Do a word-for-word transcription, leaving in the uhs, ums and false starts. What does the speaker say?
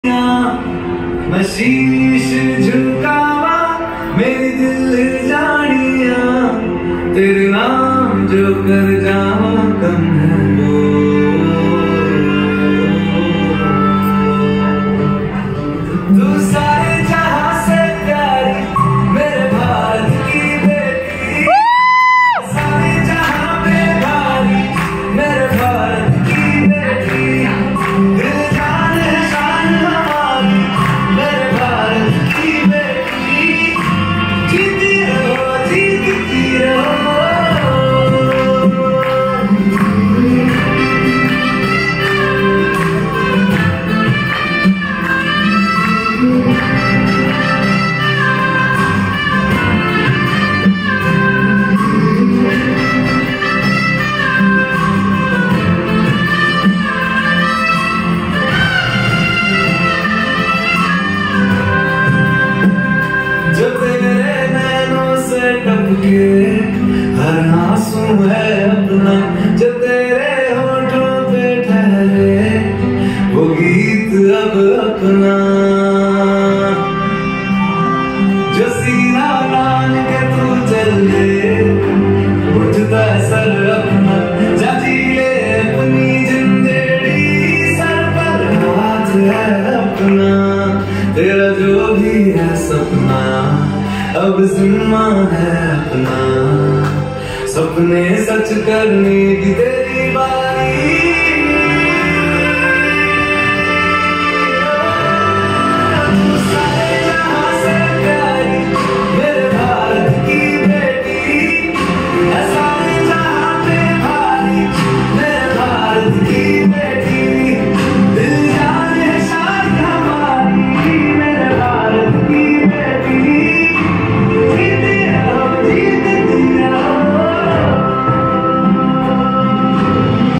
मैं शीश झुकावा मेरी दिल जानिया, तेरे नाम जो कर जावा कम है वो। तू सारे जहां से प्यारी मेरे भारत की बेटी, सारे जहां पे भारी मेरे भारत की बेटी, दिल जान है शान हमारी मेरे भारत की बेटी, जीती रहो जीती रहो। जो तेरे नैनों से टपके हर आंसू है अपना, जो तेरे होठों पे ठहरे वो गीत अब अपना, जो सीना लान के तू चले उठता सर अपना, जा जी ले अपनी जिंदड़ी सर पर हाथ है अपना, तेरा जो भी है सपना अब जिम्मा है अपना, सपने सच करने की तेरी बात